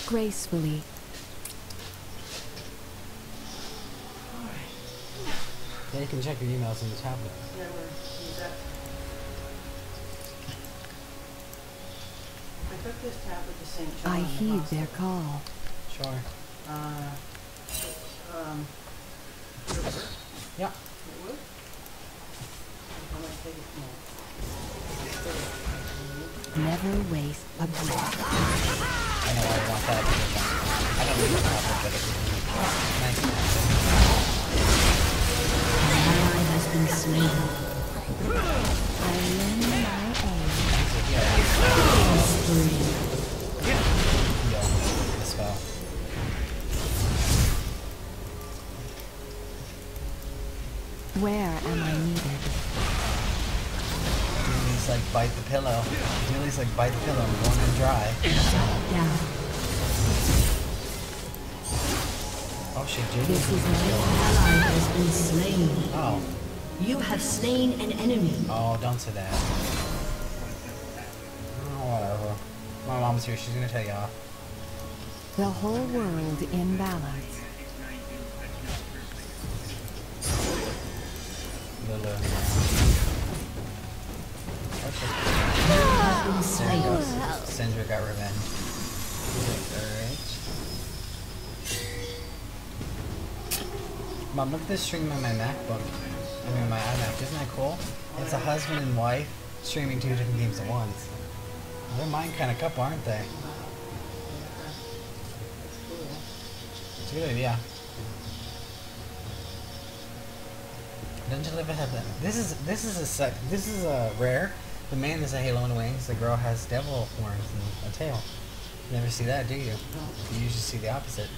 gracefully. Yeah, you can check your emails in the tablet. Never use that. I took this tablet to St. John. I in the heed their hospital. call. Sure. Yeah. It would? I might take it tomorrow. Never waste a breath. I know I want that. I don't need a tablet, but it's nice. An ally has been slain. I lend my aid. Yo, this spell. Where am I needed? Julie's like bite the pillow. Julie's like bite the pillow, warm and dry. Down. Oh shit, Julie's This is my Ally has been slain. Oh. You have slain an enemy. Oh, don't say that. Oh, whatever. My mom's here, she's gonna tell you off. The whole world in balance. Lulu. You have been slain. Sandra got revenge. Alright. Mom, look at this stream on my MacBook. I mean, my iMac. Isn't that cool? It's a husband and wife streaming 2 different games at once. They're mine kind of couple, aren't they? It's a good idea. Don't you ever have that? This is a rare. The man is a halo and wings. The girl has devil horns and a tail. You never see that, do you? You usually see the opposite.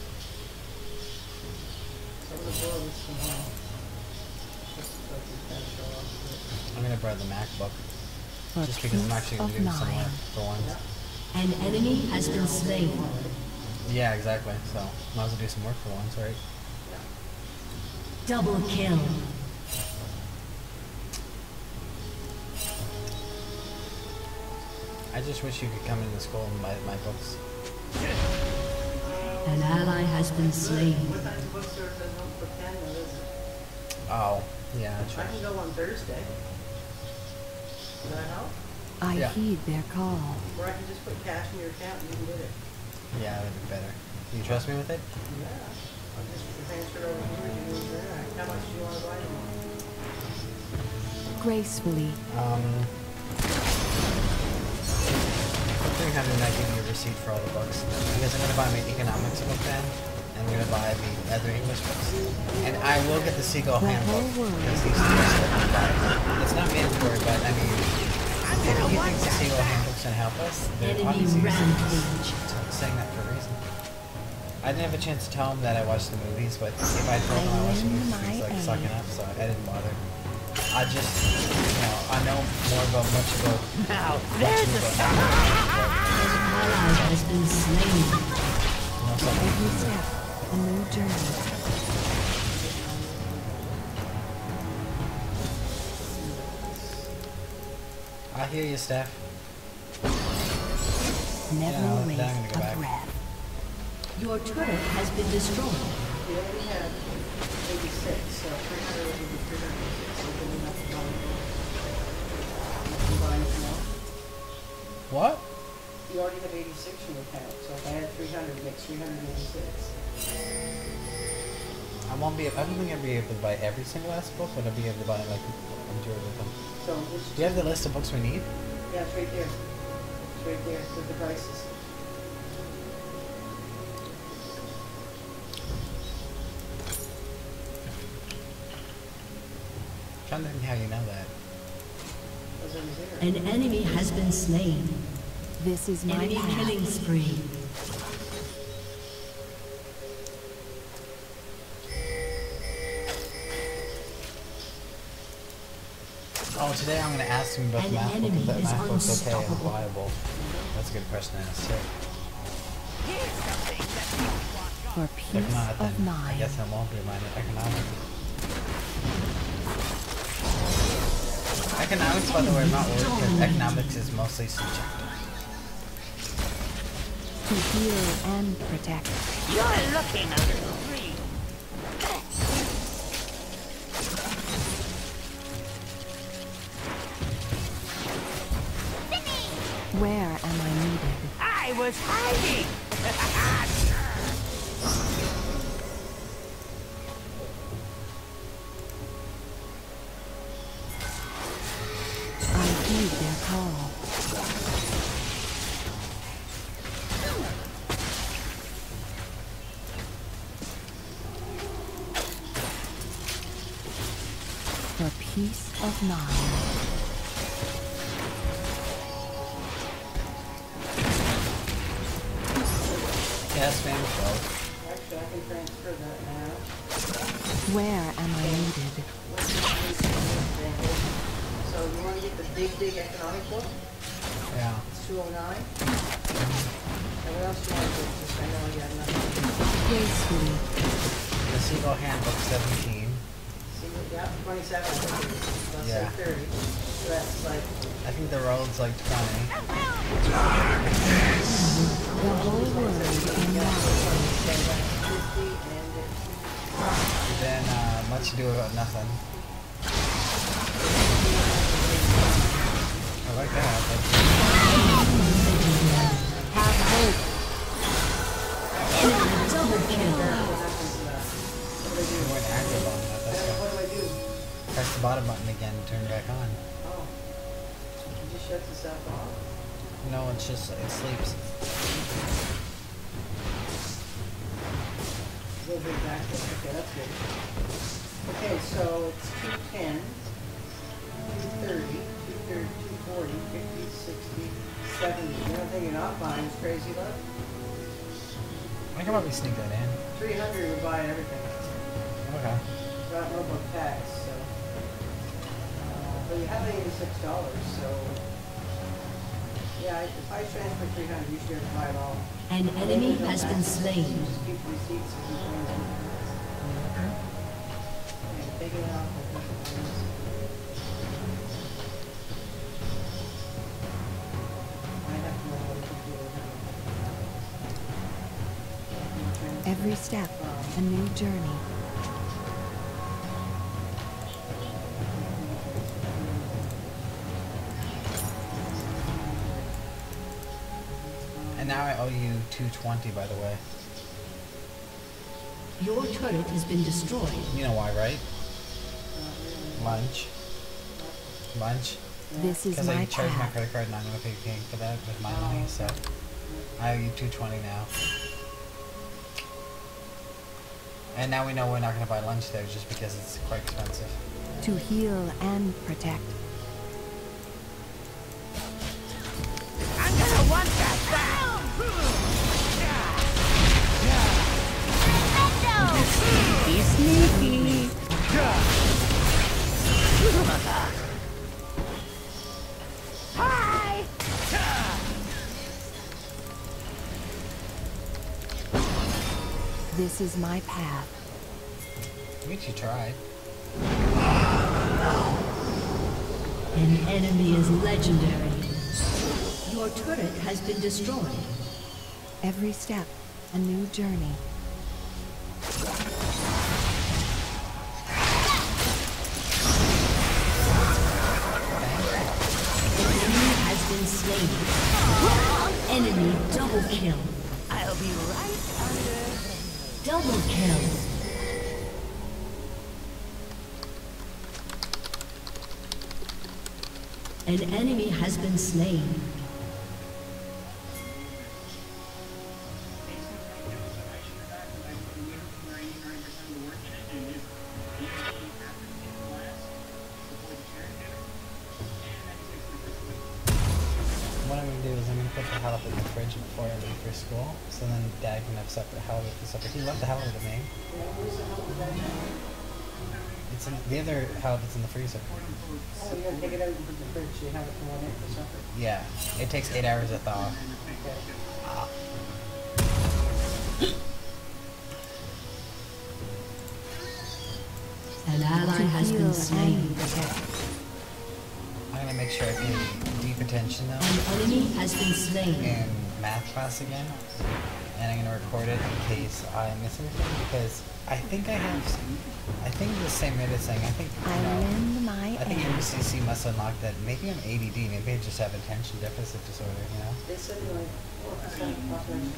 I'm gonna borrow the MacBook just because I'm actually gonna do some work for once. An enemy has been slain. Yeah, exactly. So might as well do some work for once, right? Double kill. I just wish you could come into school and buy my books. An ally has been slain. What time the bookstore doesn't open for 10 though, does it? Oh, yeah, that's I right. can go on Thursday. Does that help? I Yeah. heed their call. Or I can just put cash in your account and you can get it. Yeah, that'd be better. You trust me with it? Yeah. I'll just transfer it over here and use that. How much do you want to buy them? Gracefully. 300 and I give you a receipt for all the books. Because I'm gonna buy my economics book then, and I'm gonna buy the other English books. And I will get the Seagull Handbook, because these two are still gonna buy. It's not mandatory, but I mean, if he thinks the Seagull Handbook's gonna help us, then Enemy obviously rampage. he's saying that for a reason. I didn't have a chance to tell him that I watched the movies, but if I told him I watched the movies, he's like sucking up, so I didn't bother. I just, you know, I know more about much about. Now there's a An ally has been slain. every step a new journey. I hear you, Steph. Never Yeah, waste then I'm gonna go a back. breath. Your turret has been destroyed. We only have 86, so 300 would be 306. So good enough to buy it. You can buy anything else? What? You already have 86 in your account, so if I had 300, it makes 386. I won't be. I don't think I'll be able to buy every single last book, but I'll be able to buy like a majority of them. So it's Do you have the list of books we need? yeah, it's right there. It's right there with the prices. I'm trying to think how you know that. Those are there. An enemy has been slain. This is my Enemy path. killing spree. Oh, today I'm going to ask him about the An math book, enemy if that is math book's okay and unstoppable. viable. That's a good question to ask, too. For If peace not, of then I mind. guess I won't be mine economics. Economics, by the way, I'm not worried because economics is mostly subjective. To heal and protect. You're looking a little green. Where am I needed? I was hiding. I heed their call. For peace of mind. Yes, man. Actually, I can transfer that now. Where am I needed? So you want to get the big economic book? Yeah. It's 209. And what else do you want to do? Just I know I got nothing. Gracefully. The Seagull Handbook 17. See, yeah, 27. I think it is. Let's Yeah. say 30. So that's like I think the road's like 20. The whole world in balance. 50 and Then much ado about nothing. I like that. Have hope. Double kill. what happens to that? What do I do? You weren't active on that. That's What good. do I do? Press the bottom button again and turn it back on. Oh. It just shuts itself off. No, it's just, it sleeps. A little bit back there. Okay, that's good. Okay, so it's 210, 230, 230, 240, 50, 60, 70. The only thing you're not buying is Crazy Love. I can probably sneak that in. 300 would buy everything. Okay. Got no book tax, so. But you have $86, so. Yeah, if I transfer 300, you should be able to buy it all. An enemy has been slain. Just keep the receipts and you transfer. And take it out. I have to know what to do. Every step, a new journey. And now I owe you 220, by the way. Your turret has been destroyed. You know why, right? Lunch. Lunch. This is Because I my charged my path. credit card and I'm gonna pay for that with my money, so I owe you 220 now. And now we know we're not gonna buy lunch there just because it's quite expensive. To heal and protect. I'm gonna want that back. Be sneaky. Hi. This is my path. At least you tried. An enemy is legendary. Your turret has been destroyed. Every step, a new journey. An enemy has been slain. Enemy double kill. I'll be right under. Double kill. An enemy has been slain. What I'm gonna do is I'm gonna put the halibut in the fridge before I leave for school, so then Dad can have separate halibut for supper. He loved the halibut to me. It's in, the other halibut's in the freezer. Oh, you gotta take it out and put the fridge, you have it for 1 day or something. Yeah, it takes 8 hours to thaw. Okay. An ally has been slain. I'm gonna make sure I do deep attention though, An enemy has been slain. and math class again, and I'm gonna record it in case I miss anything because I think the same Reddit saying I think I think MCC must unlock that. Maybe I'm ADD. Maybe I just have attention deficit disorder. You know. They said like 4% of the population.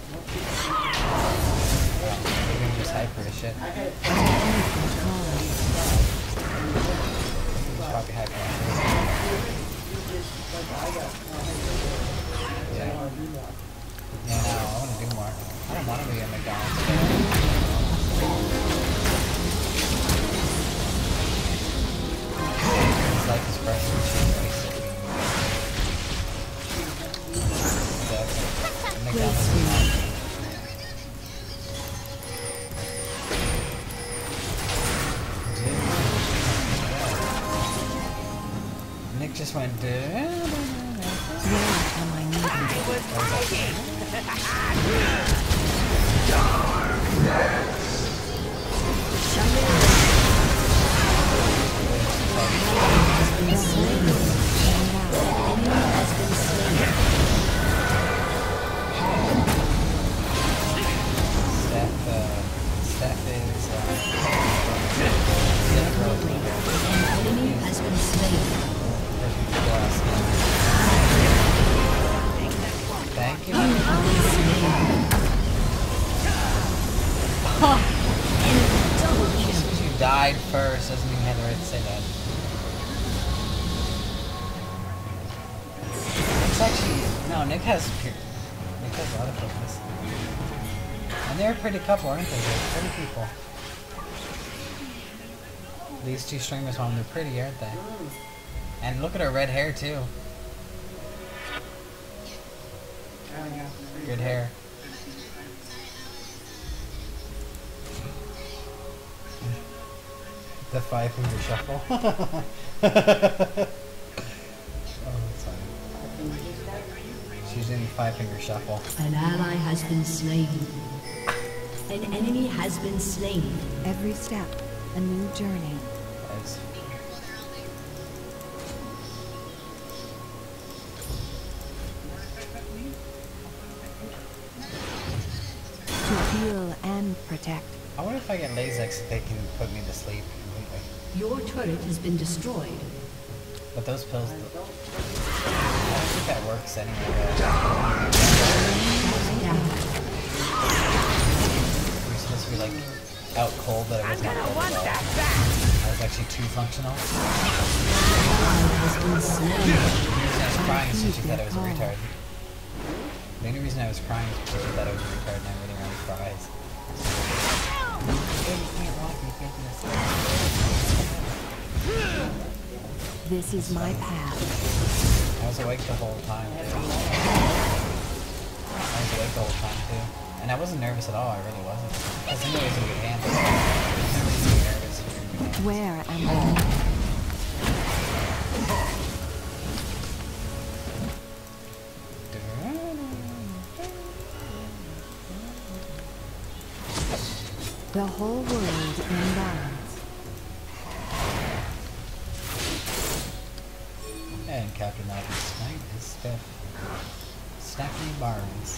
Maybe I'm just hyper as shit. I had it. Probably hyper. Yeah. Yeah, no, I want to do more. I don't want to be a McDonald's. It's like espresso machine, basically. Exactly. McDonald's. Nick just went. Thank you. Just because you died first doesn't mean you had the right to say that. It's actually no. Nick has a lot of focus, and they're a pretty couple, aren't they? They're pretty people. These two streamers, mom, they're pretty, aren't they? And look at her red hair too. Good hair. The 5-finger shuffle. Oh, that's funny. She's in 5-finger shuffle. An ally has been slain. An enemy has been slain. Every step, a new journey. Nice. To heal and protect. I wonder if I get Lasix if they can put me to sleep completely. Your turret has been destroyed. But those pills, I don't think that works anyway. You're supposed to be like out cold, but it was not cold at all. I was actually too functional. The reason I was crying is because she thought I was a retard. The only reason I was crying is because she thought I was a retard and I really only cries. This is my path. I was awake the whole time too. And I wasn't nervous at all, I really wasn't. Because I knew it was in good hands. I was never nervous. Where am I? The whole world in balance. And Captain Obvious tonight is Stephanie Barnes.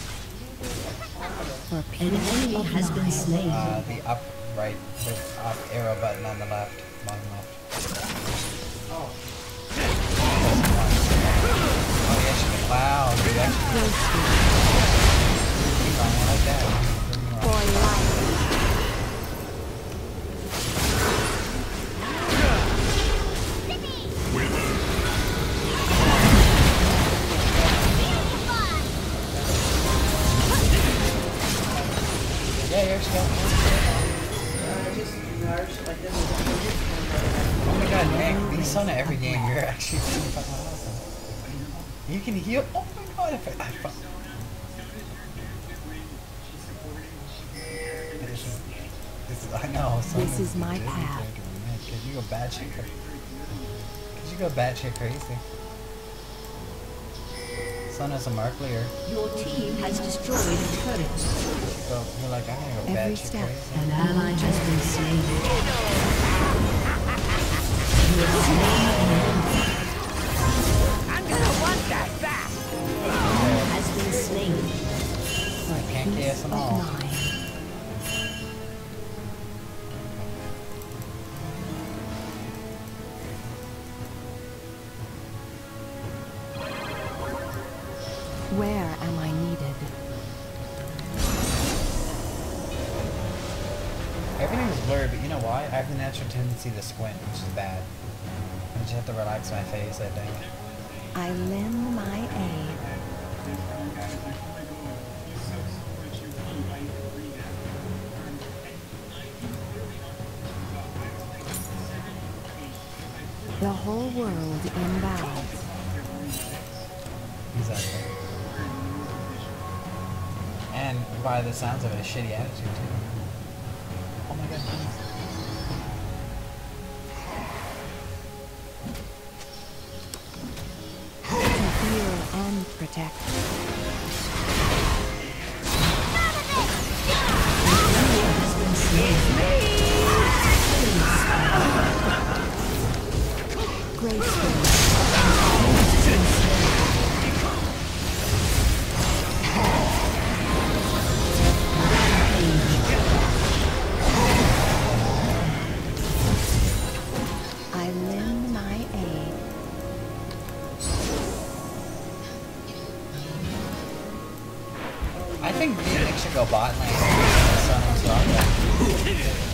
An enemy has been slain. The up arrow button on the left, bottom left. Oh yeah, she can. Wow, dude, actually. Keep on like that. For life. Yeah, you're still. Oh my god, Nick, these son of every game, you're actually pretty fucking awesome. You can heal. Oh my god, if I know. This is my path. Cause you go batshit crazy. Cause you go batshit crazy. Son is a Marklier. Your team has destroyed a turret. So you're like, I'm gonna go batshit crazy. An ally has been slain. You have slain an enemy. I'm gonna want that back. An enemy has been slain. KS and all. Where am I needed? Everything is blurry, but you know why? I have the natural tendency to squint, which is bad. I just have to relax my face, I think. I lend my aid. The whole world in balance. Exactly. And by the sounds of it, a shitty attitude too. Oh my god, please. To heal and protect. Graceful. I lend my aid. I think me and Nick should go bot lane. Sun and Soraka.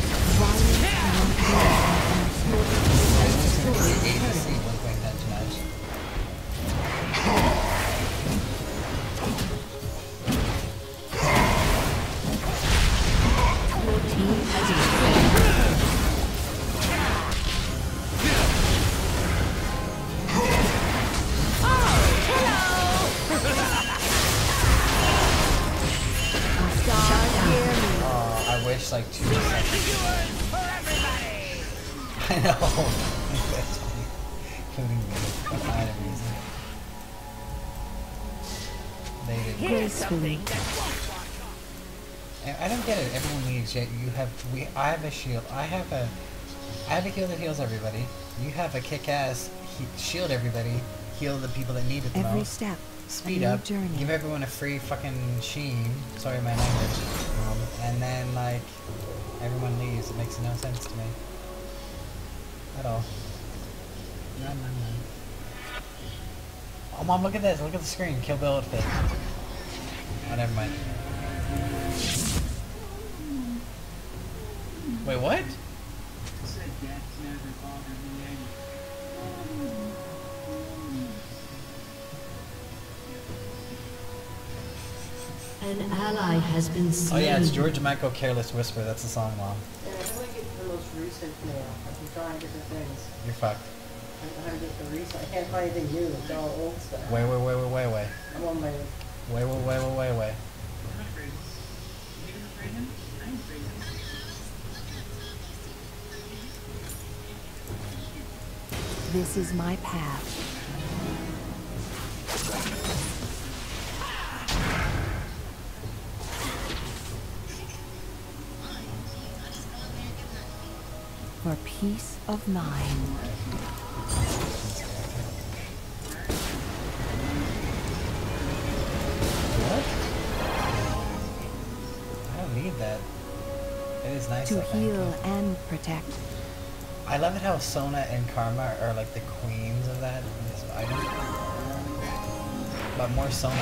I wish like 2 seconds. I know. That's funny. Including me. For kind of reason. They didn't. Gracefully. I don't get it. Everyone leaves. Yet you have. I have a shield. I have a heal that heals everybody. You have a kick-ass shield everybody. Heal the people that need it the Every most. step. Speed a new up. Journey. Give everyone a free fucking sheen. Sorry, my language. And then like everyone leaves. It makes no sense to me. At all. No. Oh mom, look at this. Look at the screen. Kill Bill outfit. Oh, never mind. Wait, what? An ally has been Oh slain. yeah, it's George Michael Careless Whisper. That's the song, mom. Yeah, I only get the most recent mail. I've been trying different things. You're fucked. I'm trying to get the recent. I can't find anything new. It's all old stuff. Wait. I'm on my... Wait. This is my path. For peace of mind. What? I don't need that. It is nice. To though, thank heal you. and protect. I love it how Sona and Karma are like the queens of that in this item. But more Sona.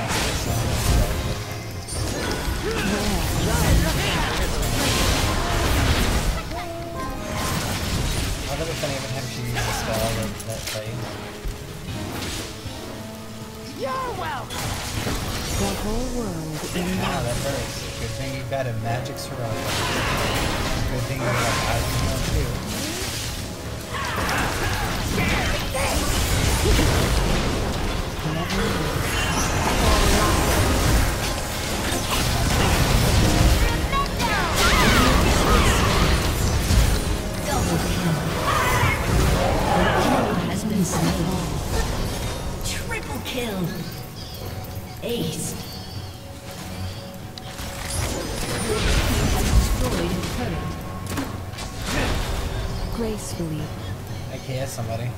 I thought it was funny every time she used the spell that played. You're welcome. The whole world in Wow, that hurts. Good thing you've got a magic Soraka. Good thing you're like I can heal too. Has been slain. Triple kill. Ace. Has destroyed a turret. gracefully. I KS somebody.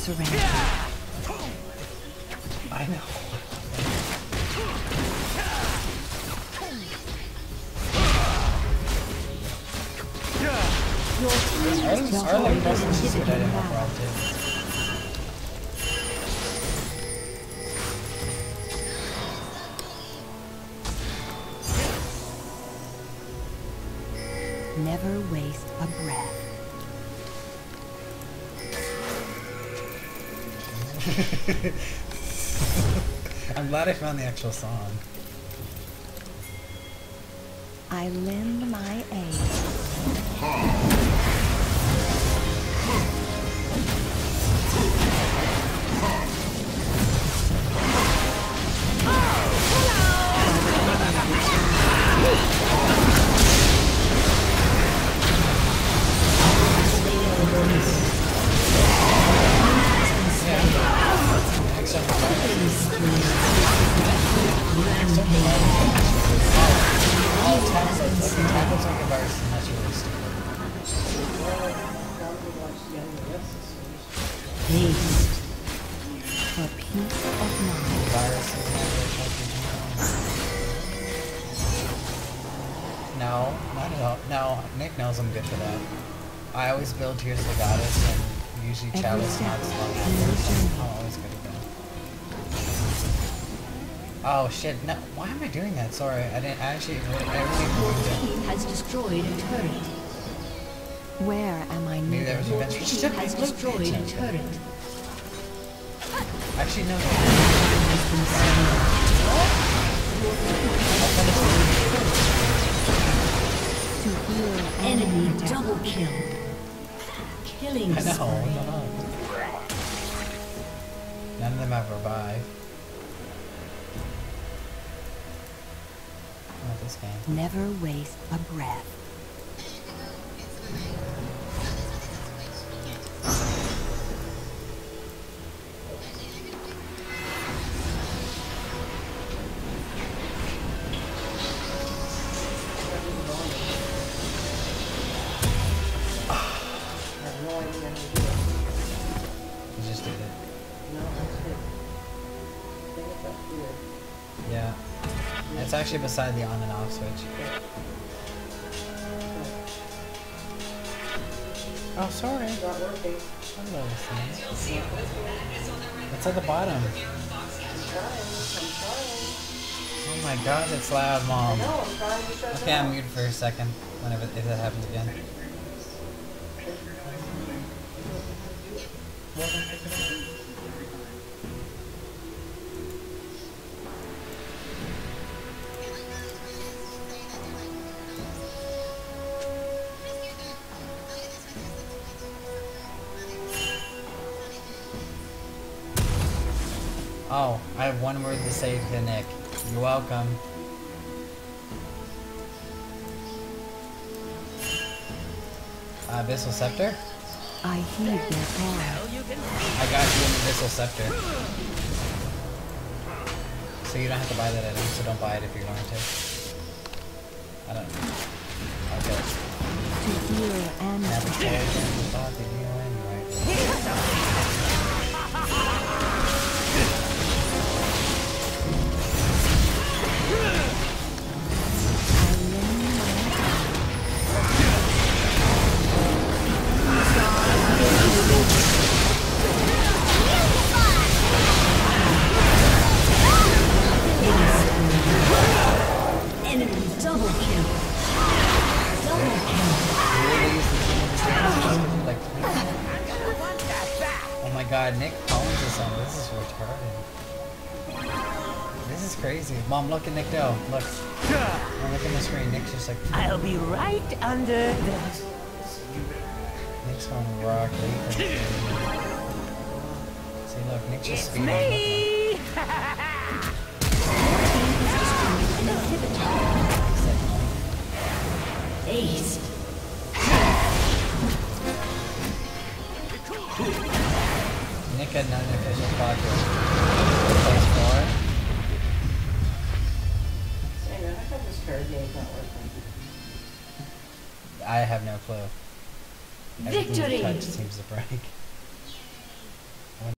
surrender. I know. Our like presence is good at him overall too. Never waste a breath. I'm glad I found the actual song. I lend my aid. Haste for peace of mind. No, not at all. No, Nick knows I'm good for that. I always build Tears of the Goddess and usually Chalice not as long after. I'm always good at that. Oh shit, no, why am I doing that? Sorry, I actually Your team has destroyed a turret. Where am I Maybe there needed? was Your adventure. team has destroyed a turret. Actually, no. To heal enemy double kill. Killing I know, spree. no. None of them have revived. Not this game. Never waste a breath. You just did it. No, that's it. I think it's up here. Yeah. It's actually beside the on and off switch. Oh, sorry. It's not working. Hello, thing. It's at the bottom. I'm trying. Oh my god, it's loud, Mom. No, I'm trying to shut Okay, it I'm off. muted for a second. Whenever if that happens again. Oh, I have one word to say to Nick. You're welcome. Abyssal Scepter? I heed their call. I got you an Abyssal Scepter. So you don't have to buy that item, so don't buy it if you're going to. I don't know. Okay. To heal and Never told you thought that you anyway. enemy double kill. Double kill. Like, oh my god, Nick Collins is on. This is retarded. This is crazy. Mom, look at Nick Doe. Look. Now look at the screen. Nick's just like. I'll be right under the... Nick's going rock. See, look, Nick's just It's speeding. me! Ace. Nick had none official podcast. Place 4. Hey man, how come this card game's not working? I have no clue. Everything you Victory! touch seems to break.